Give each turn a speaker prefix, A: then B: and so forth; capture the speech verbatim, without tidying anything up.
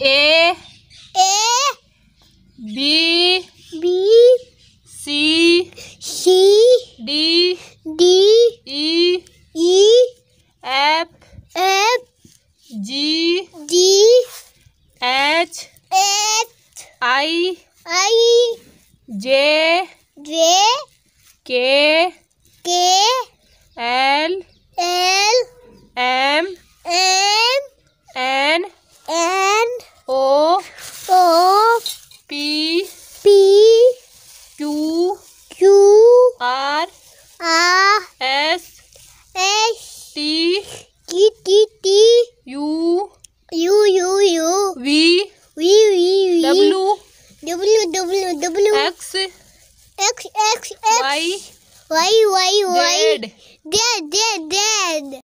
A: A
B: A
A: B
B: B
A: C
B: C
A: D
B: D
A: E
B: E
A: F
B: F
A: G
B: G
A: H
B: H
A: I
B: I
A: J
B: J
A: K
B: K
A: L
B: L
A: M
B: M
A: N
B: N
A: O
B: O
A: P
B: P
A: Q
B: Q
A: R
B: R
A: S
B: S
A: T
B: T T T
A: U
B: U U U
A: V
B: V V V
A: W
B: W W W
A: X
B: X X X
A: Y
B: Y Y Y
A: Z
B: Z Z Z